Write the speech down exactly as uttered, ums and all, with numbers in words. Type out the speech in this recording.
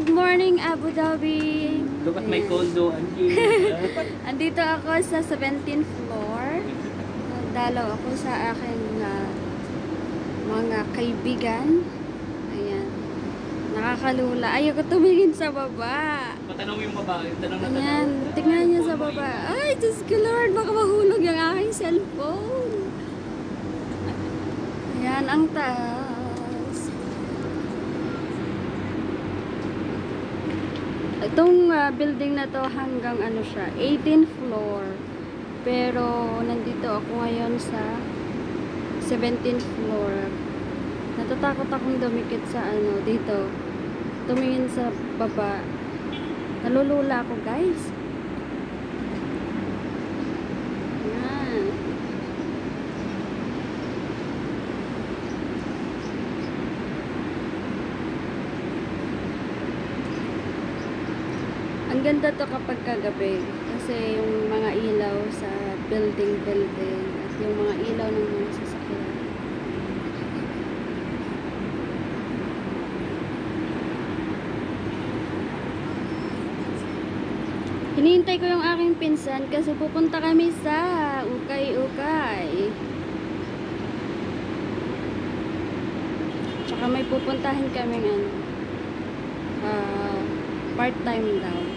Good morning, Abu Dhabi. Look at my Ayan. condo, Angie. Andito ako sa seventeenth floor. Dalaw ako sa aking uh, mga kaibigan. Ayan. Nakakalula. Ayoko tumingin sa baba. Patanong yung babae. Tanong na tanong. Ayan. Tingnan niyo sa baba. Ay, Diyos ko Lord. Baka mahulog yung aking cellphone. Ayan, ang taas. Itong uh, building na to hanggang ano siya, eighteenth floor. Pero nandito ako ngayon sa seventeenth floor. Natatakot akong dumikit sa ano dito. Tumingin sa baba. Nalulula ako, guys. Yan. Ang ganda to kapag kagabi kasi yung mga ilaw sa building building at yung mga ilaw ng mga sasakyan. Hinihintay ko yung aking pinsan kasi pupunta kami sa Ukay-Ukay. Tsaka may pupuntahin kaming ano, uh, part-time daw.